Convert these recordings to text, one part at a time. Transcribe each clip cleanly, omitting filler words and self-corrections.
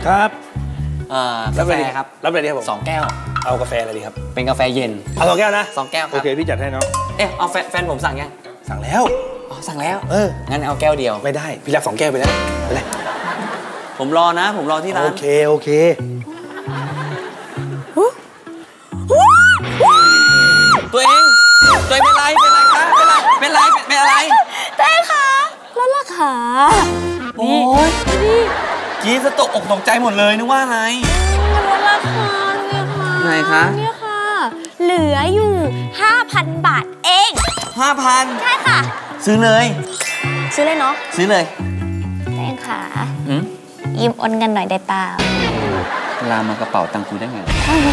ครับกาแฟครับรับอะไรดีครับผม 2 แก้วเอากาแฟอะไรดีครับเป็นกาแฟเย็นเอา2 แก้วนะ 2 แก้วครับโอเคพี่จัดให้น้องเอาแฟนผมสั่งยังสั่งแล้วสั่งแล้วงั้นเอาแก้วเดียวไม่ได้พี่รัก2 แก้วไปแล้วไปเลยผมรอนะผมรอที่ร้านโอเคตัวเองเป็นไรคะเป็นอะไรเต้ค่ะแล้วล่ะค่ะโอ้ยกีสตกอกตกใจหมดเลยนึกว่าอะไรมันลดราคาเนี่ยค่ะไหนคะเนี่ยค่ะเหลืออยู่ 5,000 บาทเอง 5,000 ใช่ค่ะซื้อเลยเนาะซื้อเลยเต้ค่ะยืมโอนเงินหน่อยได้เปล่าลามากระเป๋าตังค์กูได้ไงทำไม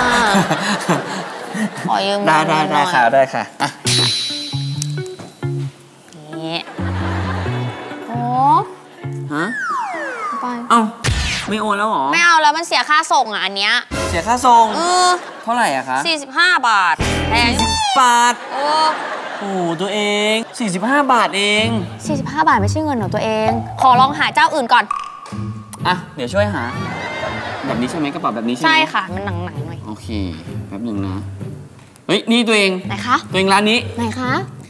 ขอยืมได้ค่ะนี่โอ้ฮะไปไม่โอนแล้วหรอไม่เอาแล้วมันเสียค่าส่งอ่ะอันเนี้ยเสียค่าส่งเท่าไหร่อะคะ 45 บาทแพงบาทโอ้ตัวเอง45 บาทเอง 45 บาทไม่ใช่เงินของตัวเองขอลองหาเจ้าอื่นก่อนเดี๋ยวช่วยหาแบบนี้ใช่ไหมกระเป๋าแบบนี้ใช่ไหมใช่ค่ะมันหนังหน่อยโอเคแป๊บหนึ่งนะเฮ้ยนี่ตัวเองไหนคะตัวเองร้านนี้ไหนคะ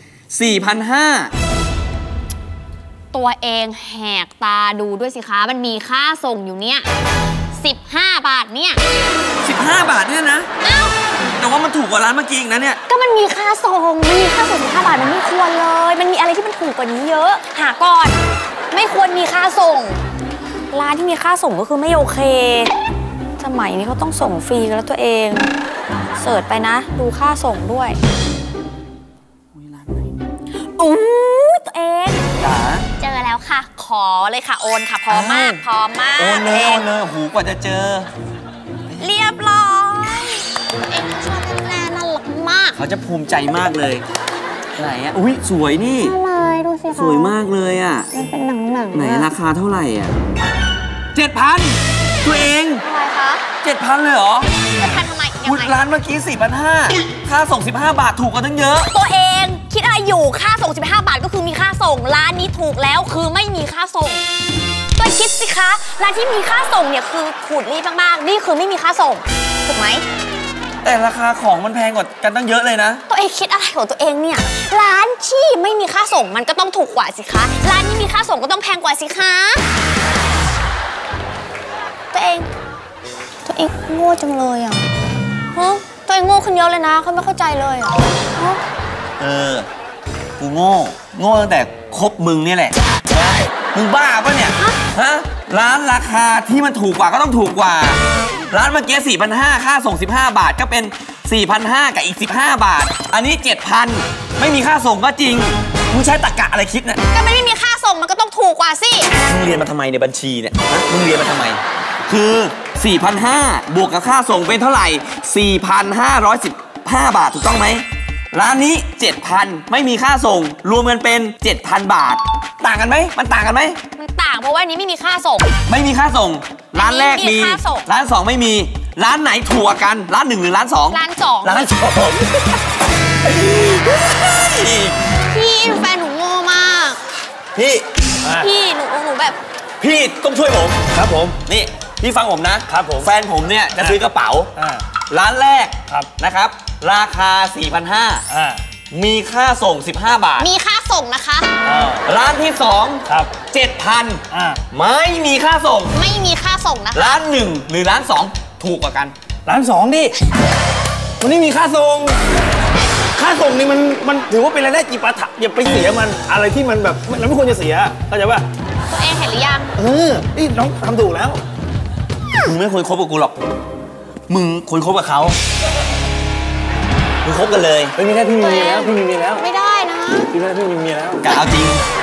4,500 ตัวเองแหกตาดูด้วยสิคะมันมีค่าส่งอยู่เนี่ย15 บาทเนี่ย 15 บาทเนี่ยนะแต่ว่ามันถูกกว่าร้านเมื่อกี้อีกนะเนี่ยก็มันมีค่าส่ง15 บาทมันไม่ควรเลยมันมีอะไรที่มันถูกกว่านี้เยอะหาก่อนไม่ควรมีค่าส่งร้านที่มีค่าส่งก็คือไม่โอเคสมัยนี้เขาต้องส่งฟรีกันแล้วตัวเองเสิร์ชไปนะดูค่าส่งด้วยตัวเองเจอแล้วค่ะขอเลยค่ะโอนค่ะพร้อมมากโอนเลยหูกว่าจะเจอเรียบร้อยเองชอบแน่น่ารักมากเขาจะภูมิใจมากเลยไหนอุ้ยสวยนี่อะไรดูสิสวยมากเลยมันเป็นหนังไหนราคาเท่าไหร่7,000ตัวเองอะไรคะ 7,000เลยเหรอ 7,000ทำไมยังไงร้านเมื่อกี้4,500ค่าส่ง15 บาทถูกกว่าตั้งเยอะตัวเองคิดอะไรอยู่ค่าส่ง15 บาทก็คือมีค่าส่งร้านนี้ถูกแล้วคือไม่มีค่าส่งตัวคิดสิคะร้านที่มีค่าส่งเนี่ยคือขูดรีบมากๆนี่คือไม่มีค่าส่งถูกไหมแต่ราคาของมันแพงกว่ากันตั้งเยอะเลยนะตัวเองคิดอะไรของตัวเองเนี่ยร้านที่ไม่มีค่าส่งมันก็ต้องถูกกว่าสิคะร้านนี้มีค่าส่งก็ต้องแพงกว่าสิคะตัวเองโง่จังเลยตัวเองโง่ขึ้นเยอะเลยนะเขาไม่เข้าใจเลยกูโง่ตั้งแต่คบมึงนี่แหละมึงบ้าปะเนี่ยร้านราคาที่มันถูกกว่าก็ต้องถูกกว่าร้านเมื่อกี้4,500ค่าส่ง15 บาทก็เป็น4,500กับอีก15 บาทอันนี้7,000ไม่มีค่าส่งก็จริงมึงใช้ตรรกะอะไรคิดเนี่ยก็ไม่มีค่าส่งมันก็ต้องถูกกว่าสิมึงเรียนมาทำไมในบัญชีเนี่ยมึงเรียนมาทำไมคือ4,500บวกกับค่าส่งเป็นเท่าไหร่ 4,515 บาทถูกต้องไหมร้านนี้ 7,000 ไม่มีค่าส่งรวมกันเป็น 7,000 บาทต่างกันไหมมันต่างกันไหมมันต่างเพราะว่านี้ไม่มีค่าส่งไม่มีค่าส่งร้านแรกมีร้าน2ไม่มีร้านไหนถูกกันร้าน1หรือร้าน2 ร้านพี่แฟนหนูโง่มากพี่หนูแบบพี่ต้องช่วยผมครับผมนี่พี่ฟังผมนะครับผมแฟนผมเนี่ยจะซื้อกระเป๋าร้านแรกนะครับราคา 4,500มีค่าส่ง15 บาทมีค่าส่งนะคะร้านที่2ครับ 7,000ไม่มีค่าส่งไม่มีค่าส่งนะคะร้าน1หรือร้าน2ถูกกว่ากันร้าน2ดิมันไม่มีค่าส่งนี่มันถือว่าเป็นรายได้จิปาถะอย่าไปเสียมันอะไรที่มันแบบเราไม่ควรจะเสียเข้าใจป่ะตัวเองเห็นหรือยังนี่น้องทำถูกแล้วมึงไม่ควรคบกับกูหรอกมึงควรคบกับเขามึงคบกันเลยไม่ได้พี่มีแล้วไม่ได้นะพี่มีแล้วกะเอาจริง